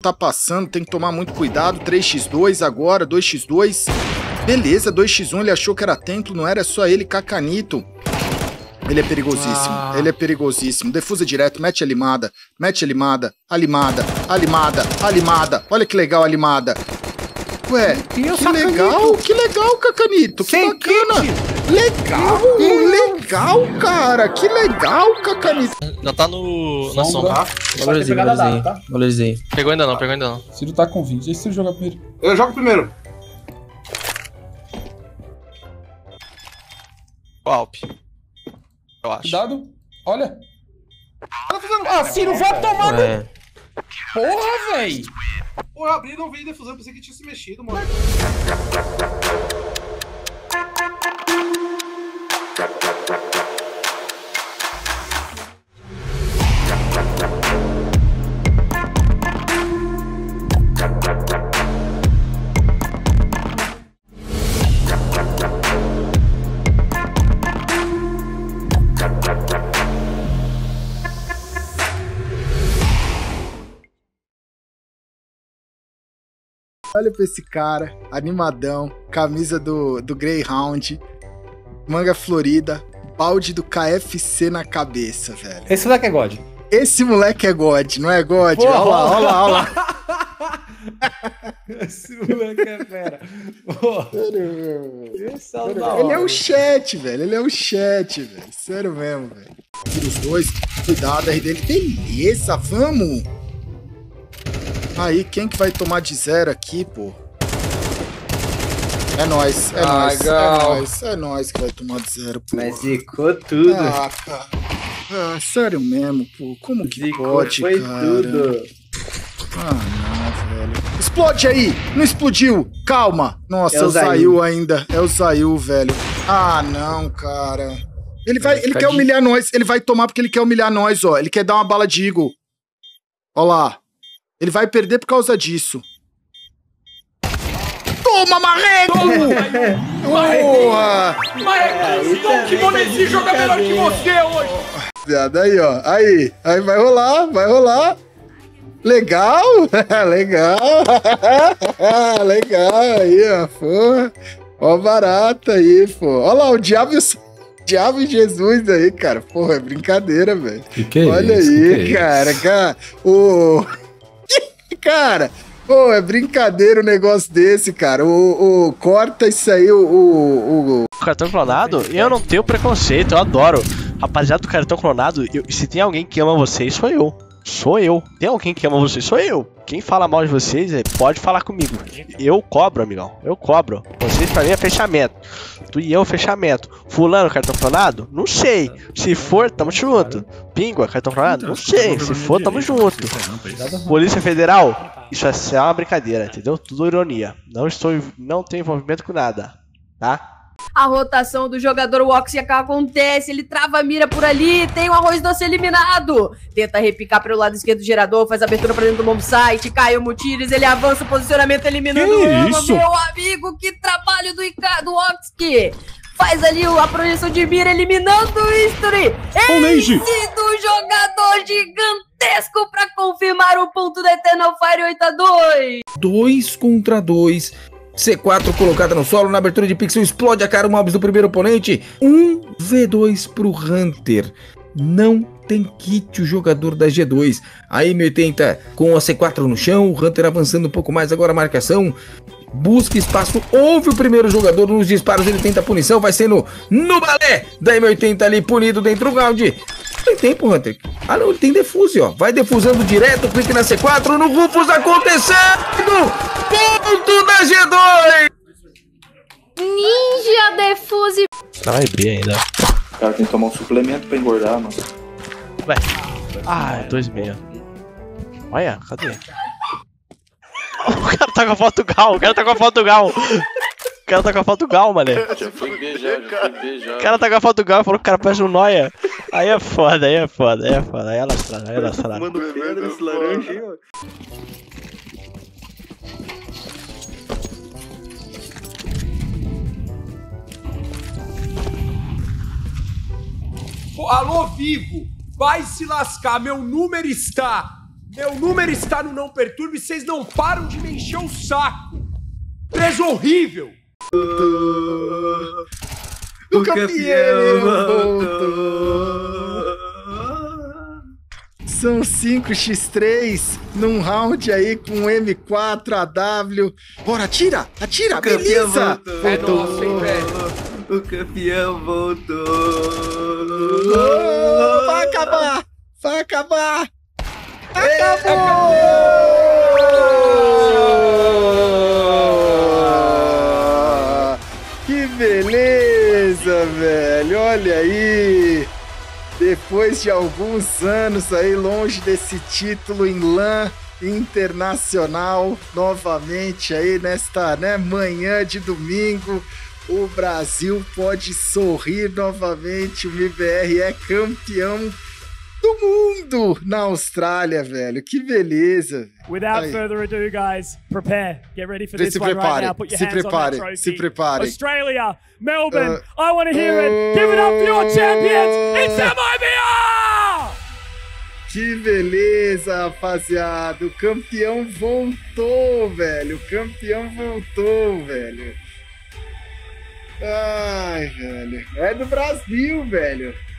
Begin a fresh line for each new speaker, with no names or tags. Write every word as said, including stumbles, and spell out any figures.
tá passando, tem que tomar muito cuidado. três por dois agora, dois por dois. Beleza, dois por um, ele achou que era templo, não era só ele, Cacanito. Ele é perigosíssimo, ah. ele é perigosíssimo. Defusa direto, mete a limada, mete a limada, a limada, a limada, a limada. Olha que legal a limada. Ué, que legal, que legal, Cacanito, que
Sem
bacana.
kit.
Legal, legal, cara, que legal, Cacanito.
Já tá no... na sombra.
Tá?
Valorizei, valorizei, tá? valorizei.
Pegou ainda não, pegou ainda não.
Ciro tá com vinte, deixa o Ciro jogar primeiro.
Eu jogo primeiro.
O Alp. Eu acho.
Cuidado, olha. Ah, Ciro, vai tomar no...
É.
Porra, véi.
Pô, eu abri e não vi defusão, pensei que tinha se mexido, mano.
Olha pra esse cara, animadão, camisa do, do Greyhound, manga florida, balde do K F C na cabeça, velho.
Esse moleque é God.
Esse moleque é God, não é God?
Porra.
Olha lá, olha lá, olha lá.
Esse moleque é fera. Esse é o da hora.
Ele é o chat, velho, ele é o chat, velho. Sério mesmo, velho. Tira os dois, cuidado, R dele. Beleza, vamos. Aí, quem que vai tomar de zero aqui, pô? É nóis, é
Ah,
nóis,
legal.
é nóis, é nóis que vai tomar de zero, pô.
Mas zicou tudo.
Ah, cara. Ah, sério mesmo, pô. Como que
Zicou,
pode,
foi
cara?
tudo.
Ah, não, velho. Explode aí! Não explodiu! Calma! Nossa,
É
é
o
o
Zayu.
Zayu ainda. É o Zayu, velho. Ah, não, cara. Ele vai, ele
Fica
quer
de-
humilhar nós. Ele vai tomar porque ele quer humilhar nós, ó. Ele quer dar uma bala de Eagle. Ó lá. Ele vai perder por causa disso. Toma, Marreco! Porra!
Marrequinho, que Monesi joga melhor que você hoje.
Viado, aí, ó. Aí. Aí vai rolar, vai rolar. Legal, legal. Legal aí, ó. Pô. Ó, barata aí, pô. Olha lá, o diabo e o diabo e Jesus aí, cara. Porra, é brincadeira, velho.
Que que é
Olha
isso?
aí,
Que que é
cara, cara. O. Cara, pô, é brincadeira um negócio desse, cara. O, o corta isso aí, o, o, o...
Cartão clonado, eu não tenho preconceito, eu adoro. Rapaziada do cartão clonado, eu- se tem alguém que ama vocês, sou eu. Sou eu. Tem alguém que ama vocês, sou eu. Quem fala mal de vocês, é, pode falar comigo. Eu cobro, amigão. Eu cobro. Vocês pra mim é fechamento. Tu e eu, fechamento. Fulano, cartão clonado? Não sei. Se for, tamo junto. Pingua, cartão clonado? Não sei. Se for, tamo junto. Polícia Federal? Isso é só uma brincadeira, entendeu? Tudo ironia. Não estou, não tenho envolvimento com nada, tá?
A rotação do jogador Woxy acontece, ele trava a mira por ali, tem o arroz doce eliminado. Tenta repicar pelo lado esquerdo do gerador, faz a abertura pra dentro do bomb site, cai o Mutires, ele avança o posicionamento eliminando o Ama, meu amigo, que trabalho do, Ica, do Woxy. Faz ali a projeção de mira, eliminando o History. Ace do jogador gigantesco pra confirmar o ponto da Eternal Fire oito a dois.
dois contra dois. C quatro colocada no solo, na abertura de pixel, explode a cara mobs do primeiro oponente. um v dois pro Hunter. Não tem kit o jogador da G dois. A M oitenta com a C quatro no chão, o Hunter avançando um pouco mais, agora a marcação. Busca espaço, ouve o primeiro jogador nos disparos, ele tenta a punição, vai sendo no balé da M oitenta ali, punido dentro do round. Tem tempo, Hunter. Ah não, ele tem defuse, ó. Vai defusando direto, clique na C quatro, no Rufus acontecendo! Ponto da G dois!
Ninja Defuse.
Não vai abrir ainda.
O cara tem que tomar um suplemento pra engordar, mano.
Vai. Ah, dois e meio. Olha, cadê? O cara tá com a foto do Gal, o cara tá com a foto do Gal. O cara tá com a foto do Gal, mané.
Já fui beijar, já fui beijar.
O cara tá com a foto do Gal e falou que o cara parece um noia. Aí é foda, aí é foda, aí é foda. Aí é lastrado, aí é lastrado.
Mano, pedra esse laranja aí, ó.
Pô, alô, Vivo, vai se lascar, meu número está Meu número está no Não Perturbe e vocês não param de me encher o saco. Preso horrível.
O campeão voltou. São cinco por três num round aí com M quatro A W. Bora, atira! Atira! Beleza!
Voltou. É nosso, hein, velho?
O campeão voltou.
Oh, vai acabar! Vai acabar! Acabou! Que beleza, velho! Olha aí! Depois de alguns anos aí longe desse título em LAN internacional, novamente aí nesta, né, manhã de domingo, o Brasil pode sorrir novamente. O M I B R é campeão do mundo na Austrália, velho. Que beleza.
Without
Aí.
further ado, guys, prepare. Get ready for
Se
this one right
prepare,
now. Put your
se
hands on that
prepare,
trophy.
se prepare.
Australia, Melbourne,
Uh,
I want to hear it. Give it up for your champions. It's M I B R!
Que beleza, rapaziada. O campeão voltou, velho. O campeão voltou, velho. Ai, velho. É do Brasil, velho.